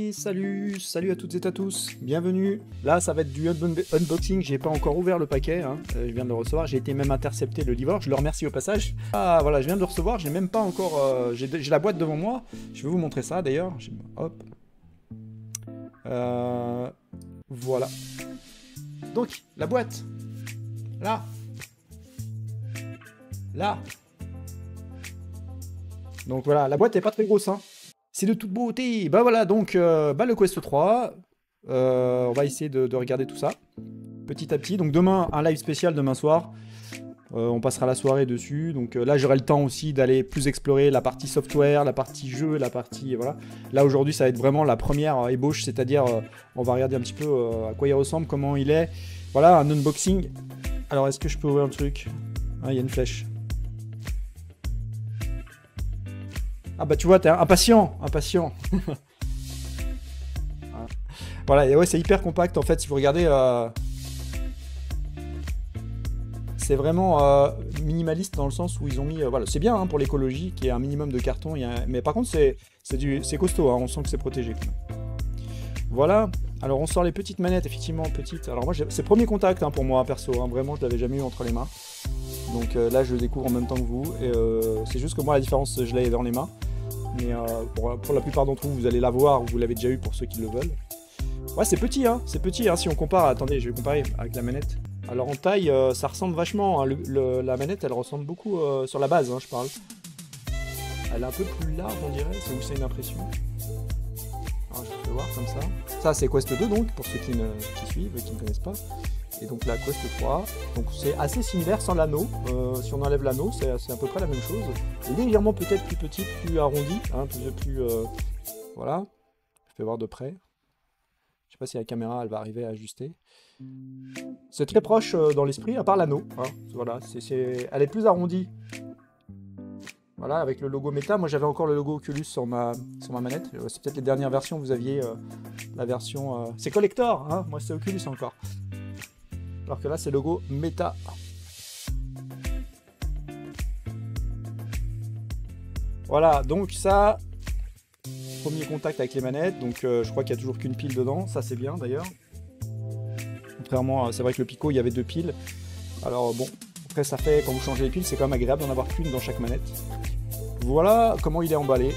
Et salut à toutes et à tous, bienvenue. Là ça va être du unboxing, j'ai pas encore ouvert le paquet, hein. Je viens de le recevoir, j'ai été même intercepté le livreur, je le remercie au passage. Ah voilà, je viens de le recevoir, j'ai même pas encore, j'ai la boîte devant moi, je vais vous montrer ça d'ailleurs, hop. Voilà. Donc, la boîte, là. Donc voilà, la boîte est pas très grosse, hein. C'est de toute beauté. Bah voilà, donc le Quest 3. On va essayer de regarder tout ça petit à petit. Donc demain, un live spécial demain soir. On passera la soirée dessus. Donc là, j'aurai le temps aussi d'aller plus explorer la partie software, la partie jeu, la partie... Voilà. Là, aujourd'hui, ça va être vraiment la première ébauche. C'est-à-dire, on va regarder un petit peu à quoi il ressemble, comment il est. Voilà, un unboxing. Alors, est-ce que je peux ouvrir un truc? Ah, il y a une flèche. Ah bah tu vois, t'es impatient. Voilà, et ouais, c'est hyper compact en fait, si vous regardez, c'est vraiment minimaliste dans le sens où ils ont mis, voilà, c'est bien hein, pour l'écologie, qu'il y ait un minimum de carton, mais par contre c'est costaud, hein, on sent que c'est protégé. Voilà, alors on sort les petites manettes, effectivement, petites. Alors moi, c'est premier contact hein, pour moi, perso, hein, vraiment, je l'avais jamais eu entre les mains. Donc là, je le découvre en même temps que vous, et c'est juste que moi, la différence, je l'avais dans les mains. Mais pour la plupart d'entre vous, vous allez la voir, ou vous l'avez déjà eu pour ceux qui le veulent. Ouais, c'est petit, hein, si on compare. Attendez, je vais comparer avec la manette. Alors en taille, ça ressemble vachement. Hein, la manette, elle ressemble beaucoup sur la base, hein, je parle. Elle est un peu plus large, on dirait. C'est où c'est une impression. Alors je vais voir comme ça. Ça, c'est Quest 2, donc, pour ceux qui suivent et qui ne connaissent pas. Et donc la Quest 3, donc c'est assez similaire sans l'anneau. Si on enlève l'anneau, c'est à peu près la même chose. Légèrement peut-être plus petite, plus arrondie, hein, plus voilà. Je vais voir de près. Je sais pas si la caméra elle va arriver à ajuster. C'est très proche dans l'esprit, à part l'anneau. Hein. Voilà, elle est plus arrondie. Voilà, avec le logo Meta. Moi j'avais encore le logo Oculus sur ma manette. C'est peut-être les dernières versions, vous aviez la version... C'est collector, hein. Moi c'est Oculus encore. Alors que là, c'est logo Meta. Voilà, donc ça, premier contact avec les manettes. Donc je crois qu'il n'y a toujours qu'une pile dedans. Ça, c'est bien d'ailleurs. Contrairement, c'est vrai que le Pico, il y avait 2 piles. Alors bon, après ça fait, quand vous changez les piles, c'est quand même agréable d'en avoir qu'une dans chaque manette. Voilà comment il est emballé.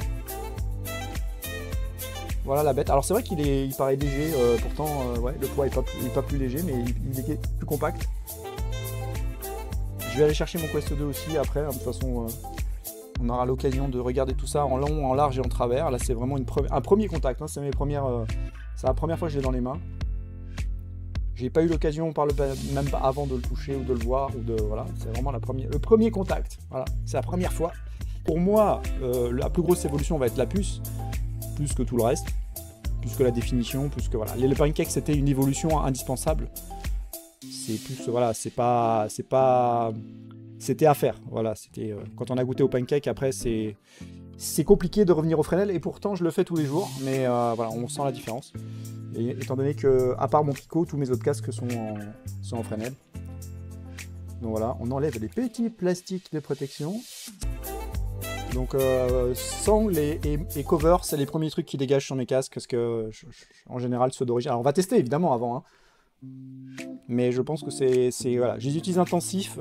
Voilà la bête. Alors c'est vrai qu'il paraît léger, pourtant ouais, le poids est pas plus léger, mais il est plus compact. Je vais aller chercher mon Quest 2 aussi après, hein, de toute façon on aura l'occasion de regarder tout ça en long, en large et en travers. Là c'est vraiment un premier contact, hein, c'est la première fois que je l'ai dans les mains. J'ai pas eu l'occasion même pas avant de le toucher ou de le voir, voilà, c'est vraiment le premier contact. Voilà, c'est la première fois. Pour moi, la plus grosse évolution va être la puce. Plus que tout le reste, plus que la définition, plus que voilà. Le pancake c'était une évolution indispensable. C'est plus voilà, c'était à faire. Voilà, c'était quand on a goûté au pancake après c'est compliqué de revenir au Fresnel et pourtant je le fais tous les jours. Mais voilà, on sent la différence. Et étant donné que à part mon Pico, tous mes autres casques sont en Fresnel. Donc voilà, on enlève les petits plastiques de protection. Donc sangles et covers, c'est les premiers trucs qui dégagent sur mes casques, parce que en général ceux d'origine. Alors on va tester évidemment avant, hein. Mais je pense que c'est voilà, je les utilise intensifs.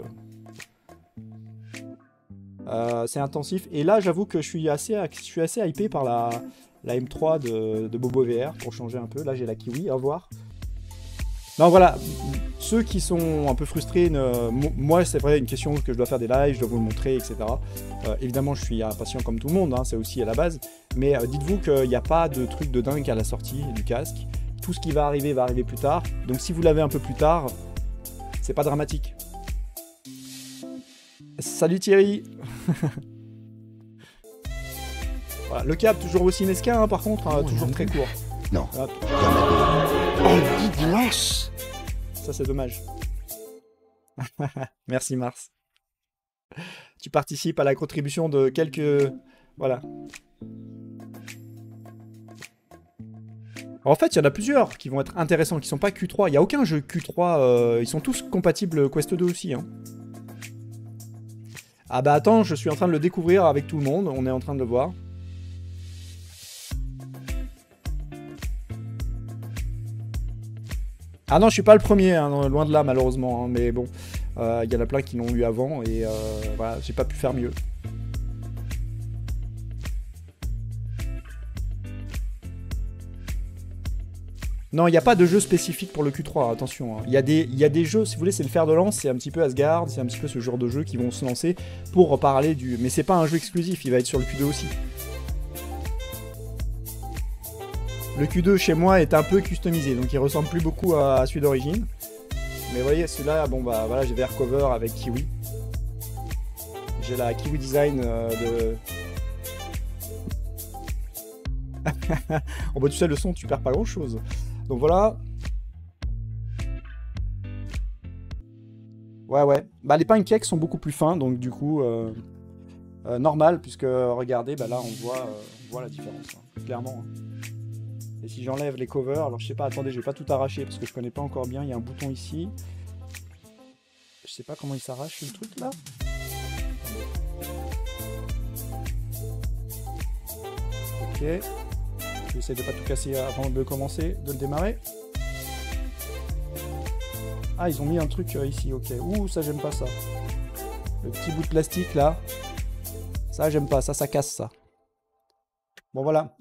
C'est intensif. Et là j'avoue que je suis assez hypé par la M3 de Bobo VR pour changer un peu. Là j'ai la Kiwi, à voir. Non voilà, ceux qui sont un peu frustrés, moi c'est vrai une question que je dois faire des lives, je dois vous le montrer, etc. Évidemment je suis impatient comme tout le monde, hein, c'est aussi à la base, mais dites-vous qu'il n'y a pas de truc de dingue à la sortie du casque. Tout ce qui va arriver plus tard, donc si vous l'avez un peu plus tard, c'est pas dramatique. Salut Thierry. Voilà, le câble toujours aussi mesquin hein, par contre, hein, toujours très court. Non. Blanche. Ça c'est dommage. Merci Mars. Tu participes à la contribution de quelques... Voilà. En fait, il y en a plusieurs qui vont être intéressants, qui sont pas Q3. Il n'y a aucun jeu Q3, ils sont tous compatibles Quest 2 aussi. Hein. Ah bah attends, je suis en train de le découvrir avec tout le monde, on est en train de le voir. Ah non, je suis pas le premier, hein, loin de là malheureusement, hein, mais bon, il y en a plein qui l'ont eu avant et voilà, j'ai pas pu faire mieux. Non, il n'y a pas de jeu spécifique pour le Q3, attention. Hein. Il y a des jeux, si vous voulez, c'est le fer de lance, c'est un petit peu Asgard, c'est un petit peu ce genre de jeu qui vont se lancer pour parler du... Mais c'est pas un jeu exclusif, il va être sur le Q2 aussi. Le Q2 chez moi est un peu customisé, donc il ressemble plus beaucoup à celui d'origine. Mais vous voyez, celui-là, bon bah voilà, j'ai VR cover avec Kiwi. J'ai la Kiwi Design de... On bah tu sais, le son, tu perds pas grand chose. Donc voilà. Ouais. Bah les pancakes sont beaucoup plus fins, donc du coup, normal, puisque regardez, bah là on voit la différence, hein, clairement. Hein. Et si j'enlève les covers, alors je sais pas, attendez, je vais pas tout arracher parce que je connais pas encore bien, il y a un bouton ici. Je sais pas comment il s'arrache le truc là. Ok. J'essaie de pas tout casser avant de commencer, de le démarrer. Ah, ils ont mis un truc ici, ok. Ouh, ça j'aime pas ça. Le petit bout de plastique là. Ça j'aime pas, ça casse ça. Bon voilà.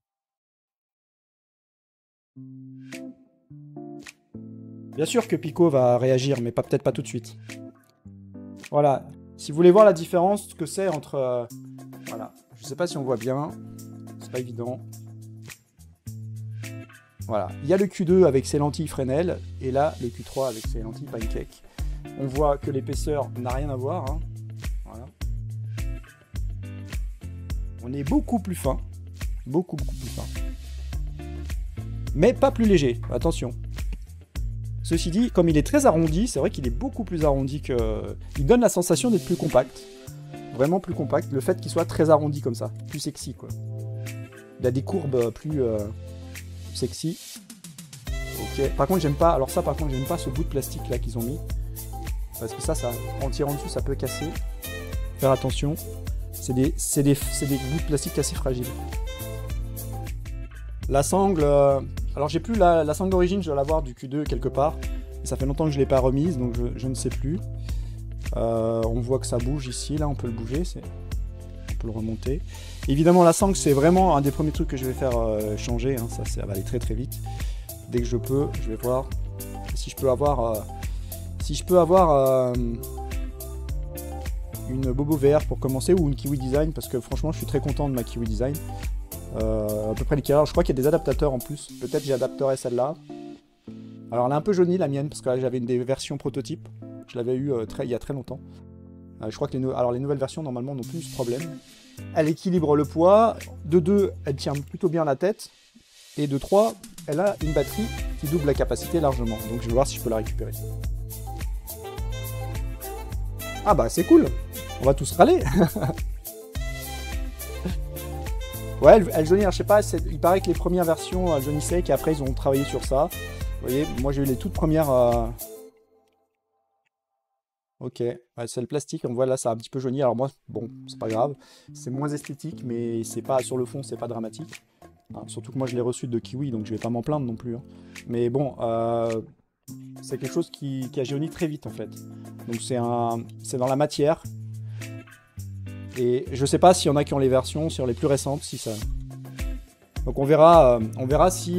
Bien sûr que Pico va réagir, mais peut-être pas tout de suite. Voilà. Si vous voulez voir la différence que c'est entre... voilà. Je sais pas si on voit bien. C'est pas évident. Voilà. Il y a le Q2 avec ses lentilles Fresnel. Et là, le Q3 avec ses lentilles Pancake. On voit que l'épaisseur n'a rien à voir. Hein. Voilà. On est beaucoup plus fin. Beaucoup plus fin. Mais pas plus léger. Attention. Ceci dit, comme il est très arrondi, c'est vrai qu'il est beaucoup plus arrondi que... Il donne la sensation d'être plus compact. Vraiment plus compact. Le fait qu'il soit très arrondi comme ça. Plus sexy, quoi. Il a des courbes plus sexy. Ok. Par contre, j'aime pas... Alors ça, par contre, j'aime pas ce bout de plastique là qu'ils ont mis. Parce que ça, en tirant dessus, ça peut casser. Faire attention. C'est des bouts de plastique assez fragiles. La sangle... Alors j'ai plus la sangle d'origine, je dois l'avoir du Q2 quelque part. Et ça fait longtemps que je ne l'ai pas remise, donc je ne sais plus. On voit que ça bouge ici, là on peut le bouger, on peut le remonter. Évidemment la sangle c'est vraiment un des premiers trucs que je vais faire changer, hein. Ça va aller très vite. Dès que je peux, je vais voir si je peux avoir, une Bobo VR pour commencer, ou une Kiwi Design, parce que franchement je suis très content de ma Kiwi Design. À peu près lesquels. Je crois qu'il y a des adaptateurs en plus. Peut-être j'adapterai celle-là. Alors elle est un peu jaunie la mienne parce que là j'avais des versions prototypes. Je l'avais eu il y a très longtemps. Je crois que les nouvelles versions normalement n'ont plus ce problème. Elle équilibre le poids. De 2, elle tient plutôt bien la tête. Et de 3, elle a une batterie qui double la capacité largement. Donc je vais voir si je peux la récupérer. Ah bah c'est cool. On va tous râler. Ouais, elle jaunit, je sais pas, il paraît que les premières versions elles jaunissaient, qu'après ils ont travaillé sur ça. Vous voyez, moi j'ai eu les toutes premières... Ok, ouais, c'est le plastique, on voit là ça a un petit peu jauni, alors moi, bon, c'est pas grave. C'est moins esthétique, mais c'est pas sur le fond, c'est pas dramatique. Hein, surtout que moi je l'ai reçu de Kiwi, donc je vais pas m'en plaindre non plus. Hein. Mais bon, c'est quelque chose qui a jauni très vite en fait. Donc c'est dans la matière. Et je sais pas s'il y en a qui ont les versions sur les plus récentes, si ça... Donc on verra si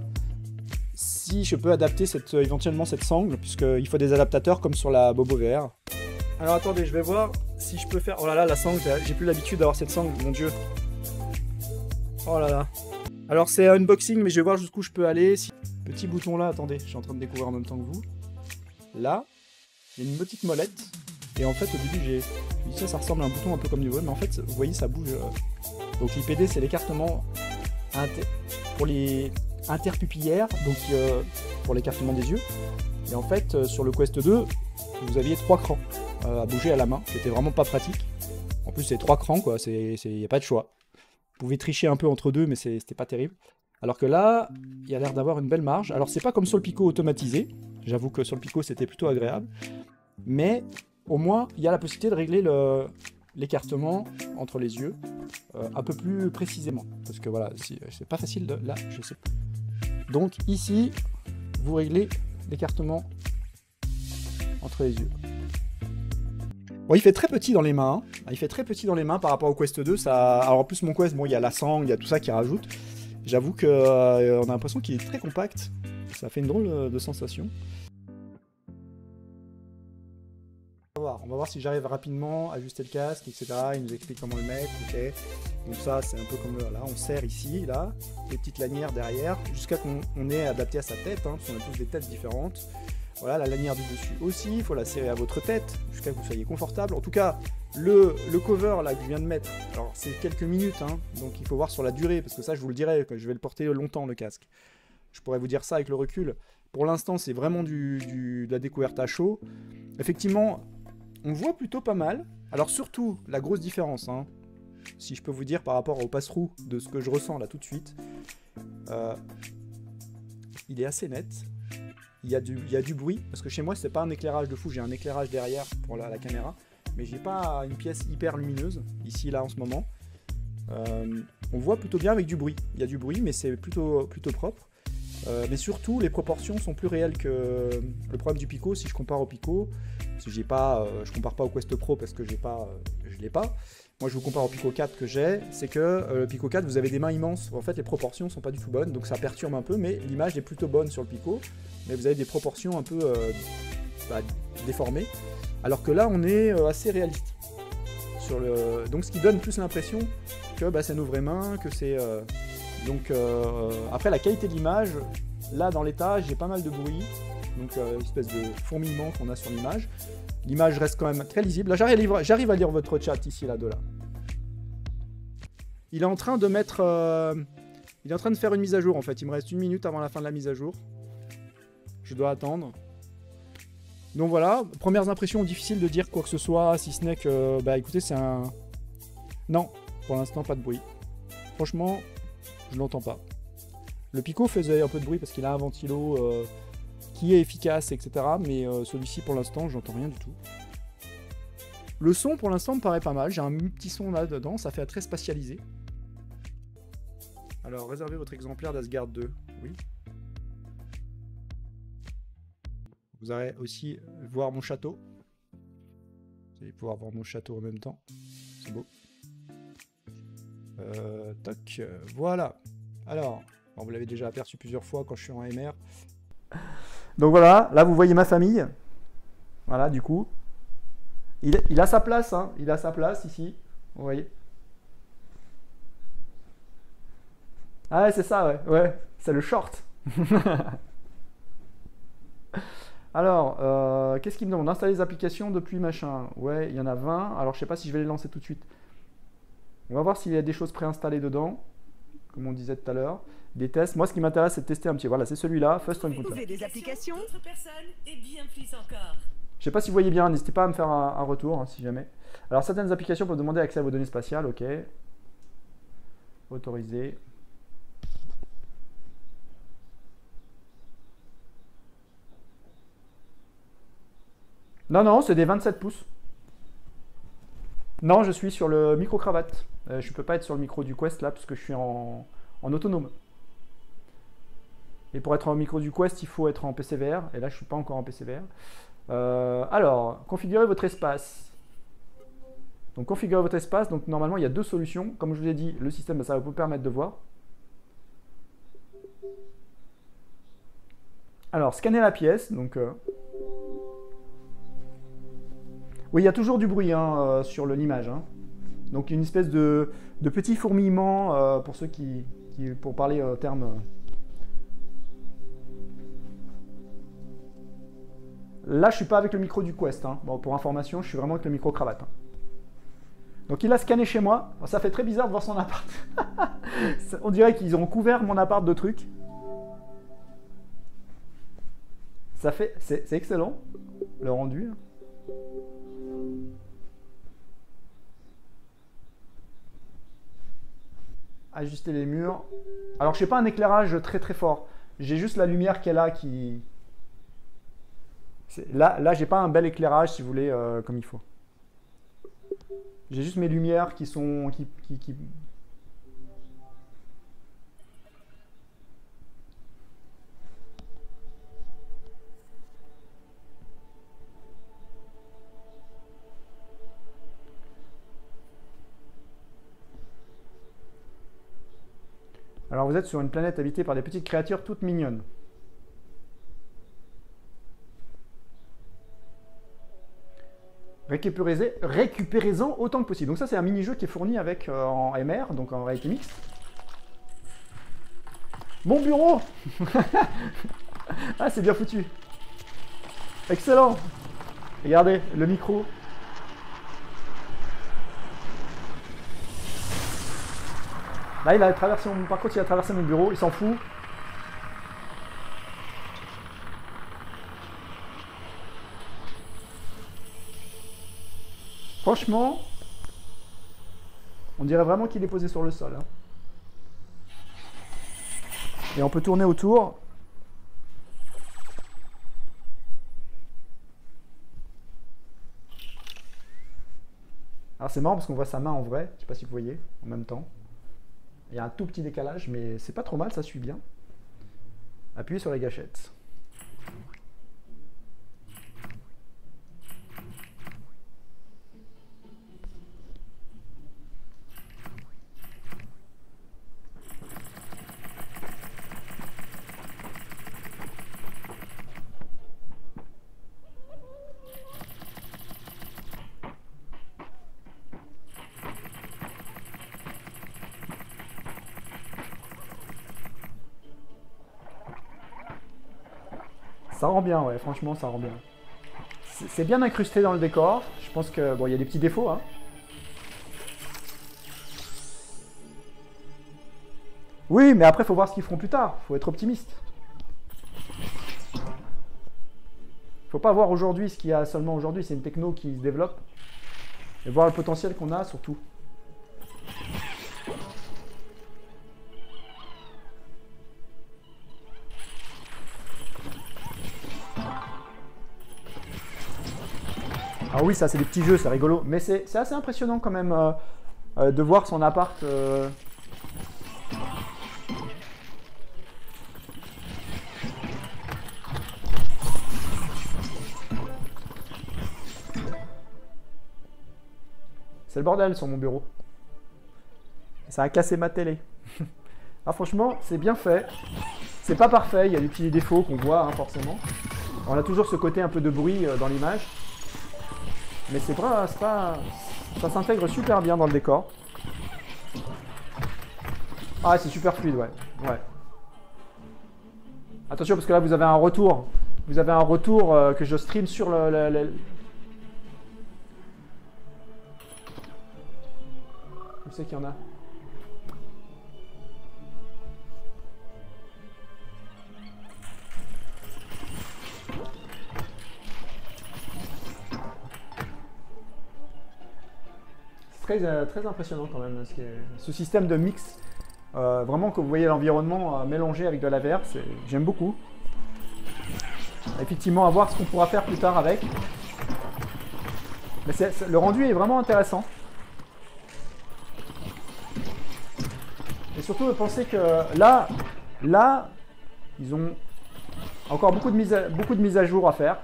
je peux adapter éventuellement cette sangle, puisqu'il faut des adaptateurs comme sur la Bobo VR. Alors attendez, je vais voir si je peux faire... Oh là là, la sangle, j'ai plus l'habitude d'avoir cette sangle, mon dieu. Oh là là. Alors c'est un unboxing, mais je vais voir jusqu'où je peux aller. Petit bouton là, attendez, je suis en train de découvrir en même temps que vous. Là, il y a une petite molette. Et en fait, au début, j'ai dit ça ressemble à un bouton un peu comme du web, mais en fait, vous voyez, ça bouge. Donc l'IPD, c'est l'écartement pour les interpupillaires, donc pour l'écartement des yeux. Et en fait, sur le Quest 2, vous aviez 3 crans à bouger à la main, c'était vraiment pas pratique. En plus, c'est 3 crans, quoi, il n'y a pas de choix. Vous pouvez tricher un peu entre deux, mais c'était pas terrible. Alors que là, il y a l'air d'avoir une belle marge. Alors, c'est pas comme sur le Pico automatisé. J'avoue que sur le Pico, c'était plutôt agréable. Mais... au moins, il y a la possibilité de régler l'écartement entre les yeux un peu plus précisément. Parce que voilà, c'est pas facile de... Là, je sais pas. Donc ici, vous réglez l'écartement entre les yeux. Bon, il fait très petit dans les mains. Hein. Il fait très petit dans les mains par rapport au Quest 2. Ça... Alors en plus, mon Quest, bon, il y a la sangle, il y a tout ça qui rajoute. J'avoue qu'on a l'impression qu'il est très compact. Ça fait une drôle de sensation. On va voir si j'arrive rapidement à ajuster le casque, etc. Il nous explique comment le mettre, ok. Donc ça, c'est un peu comme là, on serre ici, là, les petites lanières derrière, jusqu'à qu'on ait adapté à sa tête, hein, parce qu'on a tous des têtes différentes. Voilà, la lanière du dessus aussi, il faut la serrer à votre tête, jusqu'à ce que vous soyez confortable. En tout cas, le cover là que je viens de mettre, alors c'est quelques minutes, hein, donc il faut voir sur la durée, parce que ça, je vous le dirai, que je vais le porter longtemps, le casque. Je pourrais vous dire ça avec le recul. Pour l'instant, c'est vraiment de la découverte à chaud. Effectivement, on voit plutôt pas mal. Alors surtout, la grosse différence, hein, si je peux vous dire par rapport au passe-roue de ce que je ressens là tout de suite, il est assez net. Il y a du bruit, parce que chez moi, c'est pas un éclairage de fou, j'ai un éclairage derrière pour la caméra, mais j'ai pas une pièce hyper lumineuse, ici, là, en ce moment. On voit plutôt bien avec du bruit. Il y a du bruit, mais c'est plutôt propre. Mais surtout, les proportions sont plus réelles que le problème du Pico, si je compare au Pico. Si j'ai pas, je compare pas au Quest Pro parce que je l'ai pas. Moi, je vous compare au Pico 4 que j'ai. C'est que le Pico 4, vous avez des mains immenses. En fait, les proportions sont pas du tout bonnes, donc ça perturbe un peu. Mais l'image est plutôt bonne sur le Pico. Mais vous avez des proportions un peu déformées. Alors que là, on est assez réaliste. Donc, ce qui donne plus l'impression que c'est nos vraies mains, que c'est... après, la qualité de l'image, là, dans l'état, j'ai pas mal de bruit. Donc, une espèce de fourmillement qu'on a sur l'image. L'image reste quand même très lisible. Là, j'arrive à lire votre chat ici, là, de là. Il est en train de mettre... il est en train de faire une mise à jour, en fait. Il me reste 1 minute avant la fin de la mise à jour. Je dois attendre. Donc voilà, premières impressions, difficile de dire quoi que ce soit, si ce n'est que... écoutez, c'est un... Non, pour l'instant, pas de bruit. Franchement, je l'entends pas. Le Pico faisait un peu de bruit parce qu'il a un ventilo qui est efficace, etc. Mais celui-ci, pour l'instant, j'entends rien du tout. Le son, pour l'instant, me paraît pas mal. J'ai un petit son là-dedans, ça fait très spatialisé. Alors, réservez votre exemplaire d'Asgard 2. Oui. Vous allez aussi voir mon château. Vous allez pouvoir voir mon château en même temps. C'est beau. Toc, voilà. Alors, bon, vous l'avez déjà aperçu plusieurs fois quand je suis en AMR. Donc voilà, là vous voyez ma famille. Voilà, du coup. Il a sa place, hein. Il a sa place ici. Vous voyez. Ah ouais, c'est ça, ouais. Ouais, c'est le short. Alors, qu'est-ce qu'il me demande? Installer les applications depuis machin. Ouais, il y en a 20. Alors, je sais pas si je vais les lancer tout de suite. On va voir s'il y a des choses préinstallées dedans, comme on disait tout à l'heure. Des tests. Moi, ce qui m'intéresse, c'est de tester un petit. Voilà, c'est celui-là, First Input. Vous avez des applications. Je sais pas si vous voyez bien, n'hésitez pas à me faire un retour, hein, si jamais. Alors, certaines applications peuvent demander accès à vos données spatiales, ok. Autoriser. Non, non, c'est des 27 pouces. Non, je suis sur le micro-cravate. Je ne peux pas être sur le micro du Quest là, parce que je suis en autonome. Et pour être en micro du Quest, il faut être en PCVR. Et là, je ne suis pas encore en PCVR. Alors, configurez votre espace. Donc, configurez votre espace. Donc, normalement, il y a deux solutions. Comme je vous ai dit, le système, ça va vous permettre de voir. Alors, scanner la pièce. Donc, oui, il y a toujours du bruit hein, sur l'image. Hein. Donc, une espèce de petit fourmillement pour ceux pour parler terme. Là, je suis pas avec le micro du Quest. Hein. Bon, pour information, je suis vraiment avec le micro cravate. Hein. Donc, il a scanné chez moi. Ça fait très bizarre de voir son appart. On dirait qu'ils ont couvert mon appart de trucs. C'est excellent, le rendu. Ajuster les murs. Alors, je n'ai pas un éclairage très très fort. J'ai juste la lumière qu'elle a qui... Là j'ai pas un bel éclairage, si vous voulez, comme il faut. J'ai juste mes lumières qui sont... Alors vous êtes sur une planète habitée par des petites créatures toutes mignonnes. Récupérez-en autant que possible. Donc ça c'est un mini-jeu qui est fourni avec en MR, donc en réalité mixte. Mon bureau. Ah c'est bien foutu. Excellent. Regardez, le micro. Là il a traversé par contre il a traversé mon bureau, il s'en fout. Franchement, on dirait vraiment qu'il est posé sur le sol. Hein. Et on peut tourner autour. Alors c'est marrant parce qu'on voit sa main en vrai, je sais pas si vous voyez, en même temps. Il y a un tout petit décalage, mais c'est pas trop mal, ça suit bien. Appuyez sur les gâchettes. Ça rend bien, ouais, franchement, ça rend bien. C'est bien incrusté dans le décor. Je pense que, bon, il y a des petits défauts, hein. Oui, mais après, il faut voir ce qu'ils feront plus tard. Faut être optimiste. Faut pas voir aujourd'hui ce qu'il y a seulement aujourd'hui. C'est une techno qui se développe. Et voir le potentiel qu'on a, surtout. Ah oui, ça c'est des petits jeux, c'est rigolo. Mais c'est assez impressionnant quand même de voir son appart. C'est le bordel sur mon bureau. Ça a cassé ma télé. Ah franchement, c'est bien fait. C'est pas parfait, il y a des petits défauts qu'on voit hein, forcément. On a toujours ce côté un peu de bruit dans l'image. Mais c'est pas, ça s'intègre super bien dans le décor. Ah, c'est super fluide, ouais. Ouais. Attention, parce que là, vous avez un retour. Vous avez un retour que je stream sur le... Je sais qu'il y en a. Très impressionnant quand même, ce système de mix. Vraiment que vous voyez l'environnement mélangé avec de la VR, j'aime beaucoup. Effectivement, à voir ce qu'on pourra faire plus tard avec. Mais le rendu est vraiment intéressant. Et surtout, pensez que là, ils ont encore beaucoup de mises à jour à faire.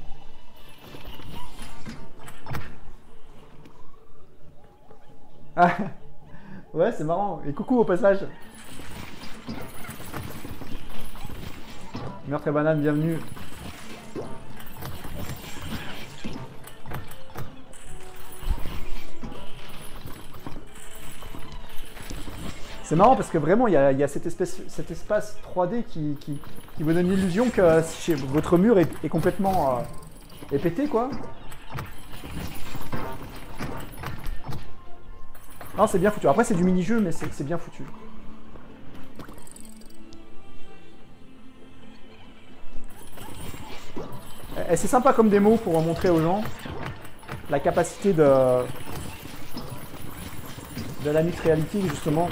Ah, ouais, c'est marrant. Et coucou au passage. Meurtre et banane, bienvenue. C'est marrant parce que vraiment, il y a cet espace 3D qui vous donne l'illusion que votre mur est complètement est pété, quoi. Non, c'est bien foutu. Après, c'est du mini-jeu, mais c'est bien foutu. Et c'est sympa comme démo pour montrer aux gens la capacité de la mixed reality, justement.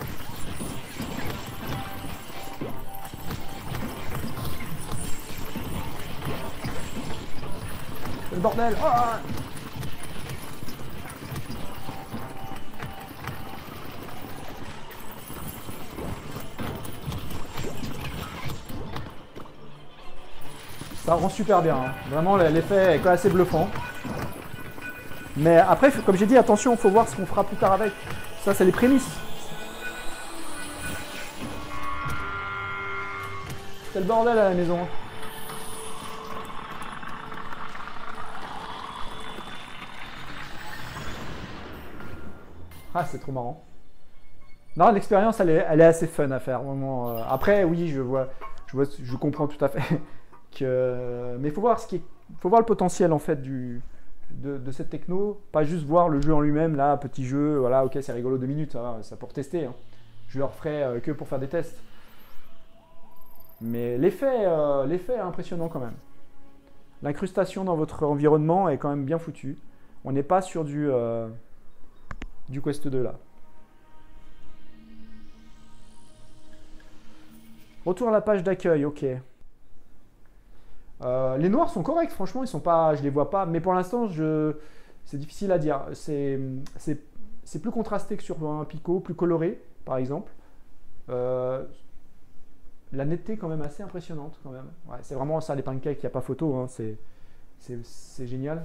C'est le bordel. Oh, ça rend super bien, hein. Vraiment l'effet est assez bluffant. Mais après, comme j'ai dit, attention, il faut voir ce qu'on fera plus tard avec. Ça, c'est les prémices. C'est le bordel à la maison. Ah, c'est trop marrant. Non, l'expérience, elle est assez fun à faire. Vraiment. Après, oui, je comprends tout à fait que, mais il faut voir faut voir le potentiel en fait de cette techno, pas juste voir le jeu en lui-même. Là, petit jeu, voilà, ok, c'est rigolo 2 minutes, ça pour tester. Hein. Je le referai que pour faire des tests. Mais l'effet est impressionnant quand même. L'incrustation dans votre environnement est quand même bien foutue. On n'est pas sur du Quest 2 là. Retour à la page d'accueil, ok. Les noirs sont corrects, franchement, ils sont pas, je les vois pas, mais pour l'instant, c'est difficile à dire. C'est plus contrasté que sur un Pico, plus coloré, par exemple. La netteté quand même assez impressionnante, quand même. Ouais, c'est vraiment ça, les pancakes, il n'y a pas photo, hein, c'est génial.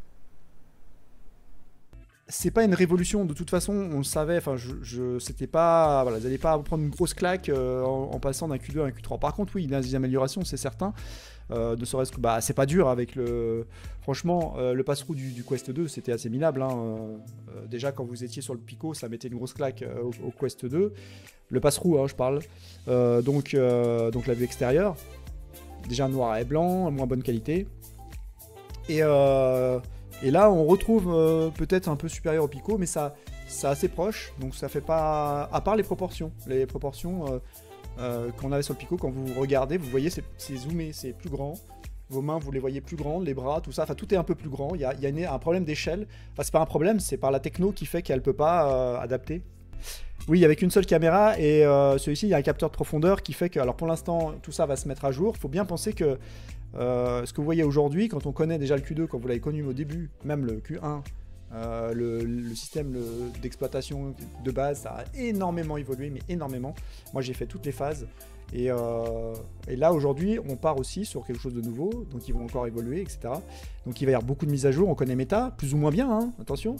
C'est pas une révolution, de toute façon, on le savait, enfin, c'était pas, voilà, vous n'allez pas prendre une grosse claque en passant d'un Q2 à un Q3. Par contre, oui, il y a des améliorations, c'est certain. Ne serait-ce que, bah, c'est pas dur avec le. Franchement, le pass-through du Quest 2, c'était assez minable. Hein. Déjà, quand vous étiez sur le Pico, ça mettait une grosse claque au Quest 2. Le pass-through, hein, je parle. Donc la vue extérieure. Déjà noir et blanc, moins bonne qualité. Et là, on retrouve peut-être un peu supérieur au Pico, mais c'est assez proche. Donc ça fait pas. À part les proportions. Les proportions. Qu'on avait sur le Pico, quand vous regardez, vous voyez, c'est zoomé, c'est plus grand. Vos mains, vous les voyez plus grandes, les bras, tout ça, enfin tout est un peu plus grand. Il y a un problème d'échelle. Enfin, c'est pas un problème, c'est par la techno qui fait qu'elle peut pas adapter. Oui, avec une seule caméra et celui-ci, il y a un capteur de profondeur qui fait que, alors pour l'instant, tout ça va se mettre à jour. Il faut bien penser que ce que vous voyez aujourd'hui, quand on connaît déjà le Q2, quand vous l'avez connu au début, même le Q1, le système d'exploitation de base, ça a énormément évolué, mais énormément. Moi, j'ai fait toutes les phases. Et là, aujourd'hui, on part aussi sur quelque chose de nouveau. Donc, ils vont encore évoluer, etc. Donc, il va y avoir beaucoup de mises à jour. On connaît Meta, plus ou moins bien, hein, attention.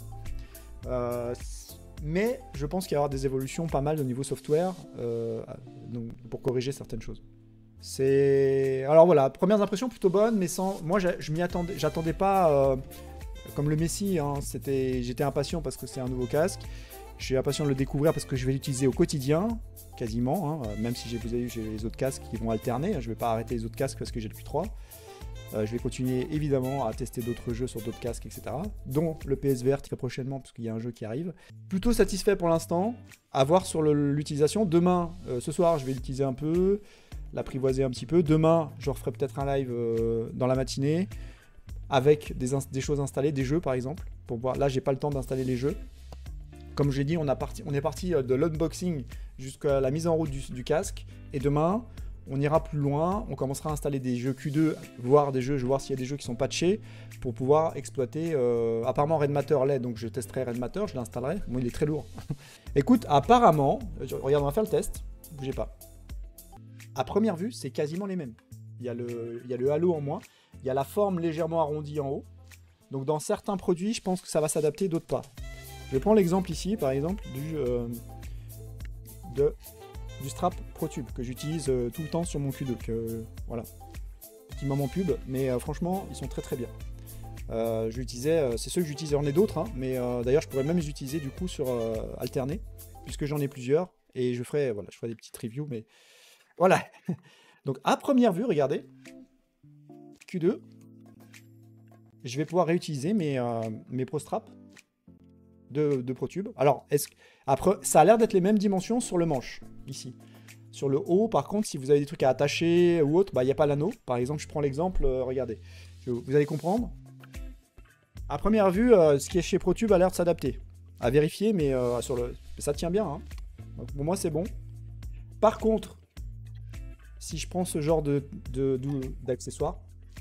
Mais je pense qu'il va y avoir des évolutions pas mal au niveau software donc, pour corriger certaines choses. Alors voilà, premières impressions plutôt bonnes, mais sans. Moi, j'attendais pas. Comme le Messi, hein, j'étais impatient parce que c'est un nouveau casque. Je suis impatient de le découvrir parce que je vais l'utiliser au quotidien, quasiment. Hein, même si vous avez vu, j'ai les autres casques qui vont alterner. Je ne vais pas arrêter les autres casques parce que j'ai le Q3. Je vais continuer évidemment à tester d'autres jeux sur d'autres casques, etc. Dont le PSVR très prochainement, parce qu'il y a un jeu qui arrive. Plutôt satisfait pour l'instant. À voir sur l'utilisation. Demain, ce soir, je vais l'utiliser un peu, l'apprivoiser un petit peu. Demain, je referai peut-être un live dans la matinée. Avec des choses installées, des jeux par exemple, pour voir. Là, j'ai pas le temps d'installer les jeux. Comme je l'ai dit, on est parti de l'unboxing jusqu'à la mise en route du casque. Et demain, on ira plus loin. On commencera à installer des jeux Q2, voir des jeux. Je vais voir s'il y a des jeux qui sont patchés pour pouvoir exploiter. Apparemment, Redmatter l'est, donc je testerai Redmatter, je l'installerai. Bon, il est très lourd. Écoute, apparemment, regarde, on va faire le test. Bougez pas. À première vue, c'est quasiment les mêmes. Il y a le halo en moins. Il y a la forme légèrement arrondie en haut. Donc dans certains produits, je pense que ça va s'adapter, d'autres pas. Je prends l'exemple ici, par exemple, du strap ProTube que j'utilise tout le temps sur mon Q2. Voilà, petit moment pub, mais franchement, ils sont très très bien. C'est ceux que j'utilisais, j'en ai d'autres, hein, mais d'ailleurs, je pourrais même les utiliser du coup sur alterner, puisque j'en ai plusieurs, et je ferai des petites reviews, mais voilà. Donc à première vue, regardez. Q2, je vais pouvoir réutiliser mes Pro Straps de ProTube. Alors, après, ça a l'air d'être les mêmes dimensions sur le manche, ici. Sur le haut, par contre, si vous avez des trucs à attacher ou autre, il n'y a pas l'anneau. Par exemple, je prends l'exemple, regardez. Vous allez comprendre. À première vue, ce qui est chez ProTube a l'air de s'adapter. À vérifier, mais ça tient bien. Hein. Donc, pour moi, c'est bon. Par contre, si je prends ce genre d'accessoires,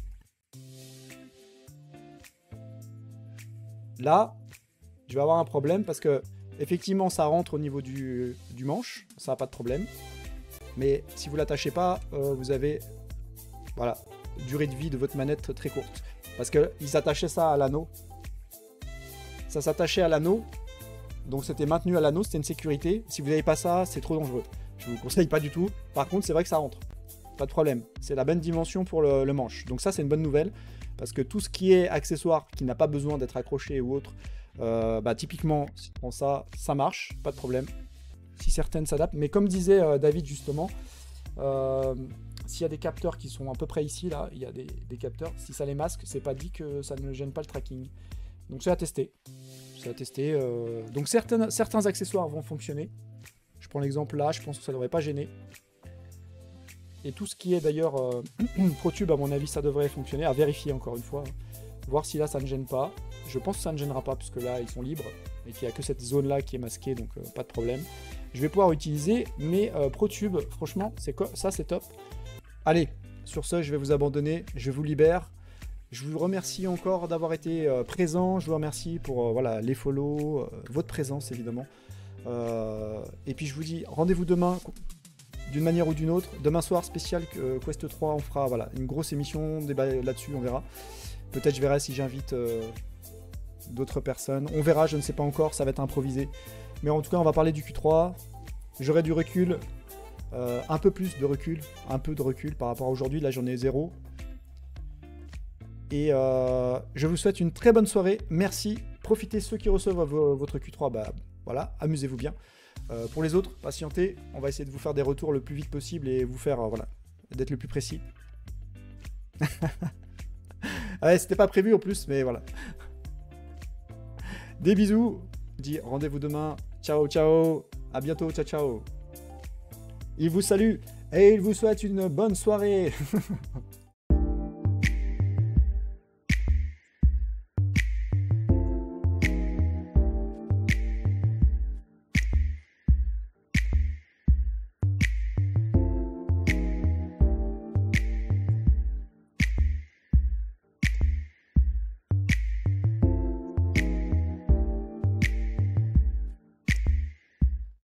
là, je vais avoir un problème parce que effectivement, ça rentre au niveau du manche, ça n'a pas de problème. Mais si vous l'attachez pas, vous avez durée de vie de votre manette très courte. Parce qu'ils attachaient ça à l'anneau. Ça s'attachait à l'anneau. Donc c'était maintenu à l'anneau, c'était une sécurité. Si vous n'avez pas ça, c'est trop dangereux. Je ne vous conseille pas du tout. Par contre, c'est vrai que ça rentre. pas de problème. C'est la bonne dimension pour le manche. Donc ça, c'est une bonne nouvelle, parce que tout ce qui est accessoire, qui n'a pas besoin d'être accroché ou autre, typiquement, si tu prends ça, ça marche, pas de problème. Si certaines s'adaptent, mais comme disait David justement, s'il y a des capteurs qui sont à peu près ici, là, il y a des capteurs, si ça les masque, c'est pas dit que ça ne gêne pas le tracking. Donc c'est à tester. C'est à tester. Donc certains accessoires vont fonctionner. Je prends l'exemple là, je pense que ça devrait pas gêner. Et tout ce qui est d'ailleurs ProTube, à mon avis, ça devrait fonctionner. À vérifier encore une fois. Voir si là ça ne gêne pas. Je pense que ça ne gênera pas, puisque là ils sont libres. Et qu'il n'y a que cette zone là qui est masquée, donc pas de problème. Je vais pouvoir utiliser mes ProTube. Franchement, ça c'est top. Allez, sur ce, je vais vous abandonner. Je vous libère. Je vous remercie encore d'avoir été présent. Je vous remercie pour voilà, les follow, votre présence évidemment. Et puis je vous dis rendez-vous demain d'une manière ou d'une autre. Demain soir spécial Quest 3, on fera voilà, une grosse émission, débat là-dessus, on verra. Peut-être je verrai si j'invite d'autres personnes. On verra, je ne sais pas encore, ça va être improvisé. Mais en tout cas, on va parler du Q3. J'aurai du recul, un peu plus de recul, un peu de recul par rapport à aujourd'hui. Là, j'en ai 0. Et je vous souhaite une très bonne soirée. Merci. Profitez, ceux qui reçoivent votre Q3, voilà, amusez-vous bien. Pour les autres, patientez. On va essayer de vous faire des retours le plus vite possible et vous faire, voilà, d'être le plus précis. Ouais, c'était pas prévu en plus, mais voilà. Des bisous. Je dis rendez-vous demain. Ciao, ciao. À bientôt. Ciao, ciao. Il vous salue et il vous souhaite une bonne soirée.